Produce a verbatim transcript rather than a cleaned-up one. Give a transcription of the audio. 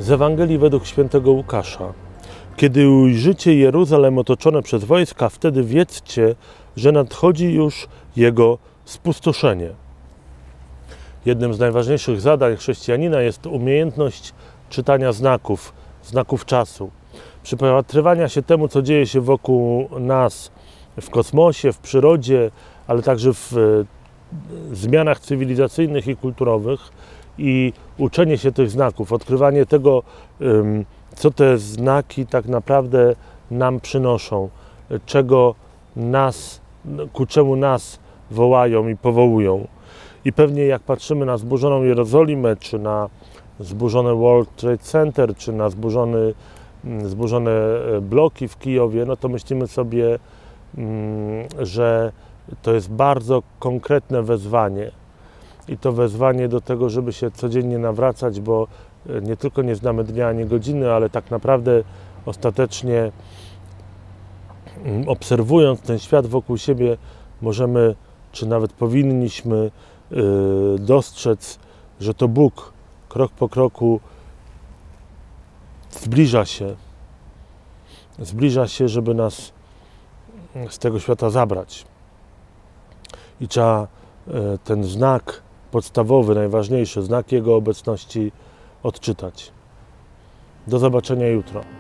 Z Ewangelii według świętego Łukasza. Kiedy ujrzycie Jeruzalem otoczone przez wojska, wtedy wiedzcie, że nadchodzi już jego spustoszenie. Jednym z najważniejszych zadań chrześcijanina jest umiejętność czytania znaków, znaków czasu. Przypatrywania się temu, co dzieje się wokół nas w kosmosie, w przyrodzie, ale także w zmianach cywilizacyjnych i kulturowych i uczenie się tych znaków, odkrywanie tego, co te znaki tak naprawdę nam przynoszą, czego nas, ku czemu nas wołają i powołują. I pewnie jak patrzymy na zburzoną Jerozolimę, czy na zburzone World Trade Center, czy na zburzony, zburzone bloki w Kijowie, no to myślimy sobie, że to jest bardzo konkretne wezwanie. I to wezwanie do tego, żeby się codziennie nawracać, bo nie tylko nie znamy dnia ani godziny, ale tak naprawdę ostatecznie obserwując ten świat wokół siebie możemy, czy nawet powinniśmy dostrzec, że to Bóg krok po kroku zbliża się, zbliża się, żeby nas z tego świata zabrać. I trzeba ten znak podstawowy, najważniejszy, znak Jego obecności odczytać. Do zobaczenia jutro.